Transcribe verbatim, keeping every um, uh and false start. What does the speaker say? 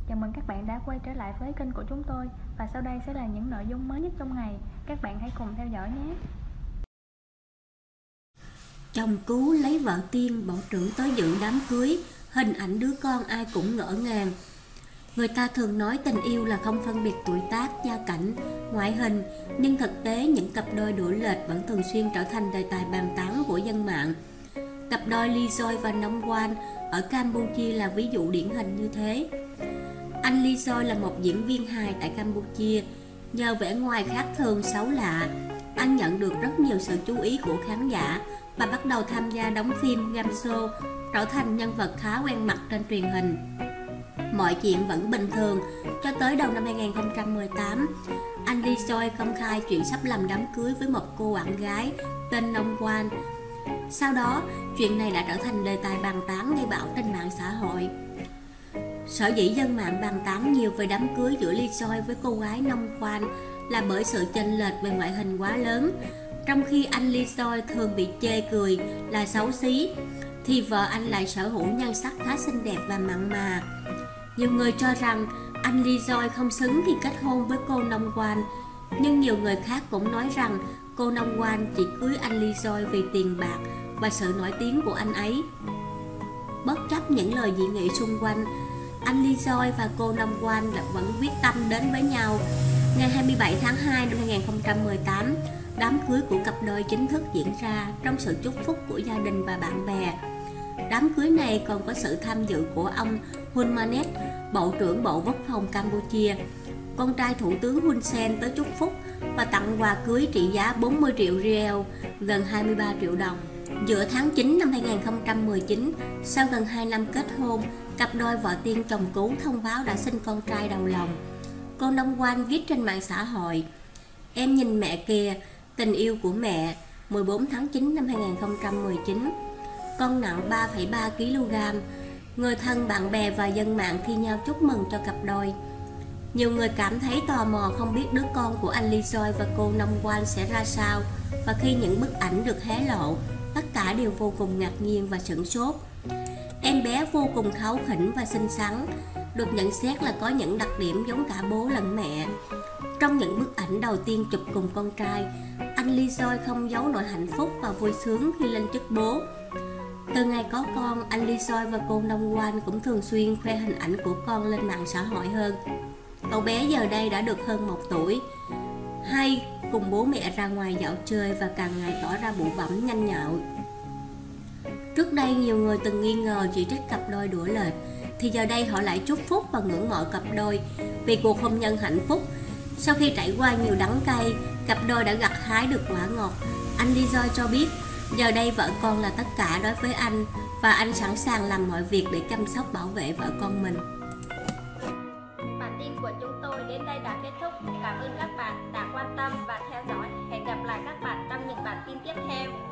Chào mừng các bạn đã quay trở lại với kênh của chúng tôi. Và sau đây sẽ là những nội dung mới nhất trong ngày. Các bạn hãy cùng theo dõi nhé. Chồng cứu lấy vợ tiên, bộ trưởng tới dự đám cưới, hình ảnh đứa con ai cũng ngỡ ngàng. Người ta thường nói tình yêu là không phân biệt tuổi tác, gia cảnh, ngoại hình, nhưng thực tế những cặp đôi đuổi lệch vẫn thường xuyên trở thành đề tài bàn tán của dân mạng. Cặp đôi Lee Choi và Nong Wan ở Campuchia là ví dụ điển hình như thế. Anh Lee Choi là một diễn viên hài tại Campuchia. Nhờ vẻ ngoài khác thường xấu lạ, anh nhận được rất nhiều sự chú ý của khán giả và bắt đầu tham gia đóng phim, game show, trở thành nhân vật khá quen mặt trên truyền hình. Mọi chuyện vẫn bình thường cho tới đầu năm hai nghìn không trăm mười tám, anh Lee Choi công khai chuyện sắp làm đám cưới với một cô bạn gái tên Nong Wan. Sau đó, chuyện này đã trở thành đề tài bàn tán gây bão trên mạng xã hội. Sở dĩ dân mạng bàn tán nhiều về đám cưới giữa Lee Choi với cô gái Nong Wan là bởi sự chênh lệch về ngoại hình quá lớn. Trong khi anh Lee Choi thường bị chê cười là xấu xí, thì vợ anh lại sở hữu nhan sắc khá xinh đẹp và mặn mà. Nhiều người cho rằng anh Lee Choi không xứng khi kết hôn với cô Nong Wan, nhưng nhiều người khác cũng nói rằng cô Nong Wan chỉ cưới anh Lee Choi vì tiền bạc và sự nổi tiếng của anh ấy. Bất chấp những lời dị nghị xung quanh, anh Lee Choi và cô Nong Wan vẫn quyết tâm đến với nhau. Ngày hai mươi bảy tháng hai năm hai nghìn không trăm mười tám, đám cưới của cặp đôi chính thức diễn ra trong sự chúc phúc của gia đình và bạn bè. Đám cưới này còn có sự tham dự của ông Hun Manet, Bộ trưởng Bộ Quốc phòng Campuchia. Con trai Thủ tướng Hun Sen tới chúc phúc và tặng quà cưới trị giá bốn mươi triệu riel, gần hai mươi ba triệu đồng. Giữa tháng chín năm hai nghìn không trăm mười chín, sau gần hai năm kết hôn, cặp đôi vợ tiên chồng cứu thông báo đã sinh con trai đầu lòng. Cô Nong Wan viết trên mạng xã hội: "Em nhìn mẹ kìa, tình yêu của mẹ." mười bốn tháng chín năm hai nghìn không trăm mười chín, con nặng ba phẩy ba ki lô gam. Người thân, bạn bè và dân mạng thi nhau chúc mừng cho cặp đôi. Nhiều người cảm thấy tò mò không biết đứa con của anh Lee Choi và cô Nong Wan sẽ ra sao, và khi những bức ảnh được hé lộ, tất cả đều vô cùng ngạc nhiên và sửng sốt. Em bé vô cùng kháu khỉnh và xinh xắn, được nhận xét là có những đặc điểm giống cả bố lẫn mẹ. Trong những bức ảnh đầu tiên chụp cùng con trai, anh Lee Choi không giấu nổi hạnh phúc và vui sướng khi lên chức bố. Từ ngày có con, anh Lee Choi và cô Nong Wan cũng thường xuyên khoe hình ảnh của con lên mạng xã hội hơn. Cậu bé giờ đây đã được hơn một tuổi, hay cùng bố mẹ ra ngoài dạo chơi và càng ngày tỏ ra bụ bẫm nhanh nhạo. Trước đây nhiều người từng nghi ngờ chỉ trích cặp đôi đuổi lệch, thì giờ đây họ lại chúc phúc và ngưỡng mộ cặp đôi vì cuộc hôn nhân hạnh phúc. Sau khi trải qua nhiều đắng cay, cặp đôi đã gặt hái được quả ngọt. Anh Lee Choi cho biết giờ đây vợ con là tất cả đối với anh, và anh sẵn sàng làm mọi việc để chăm sóc bảo vệ vợ con mình. Bản tin của chúng tôi đến đây đã kết thúc. Cảm ơn các bạn đã quan tâm và theo dõi. Hẹn gặp lại các bạn trong những bản tin tiếp theo.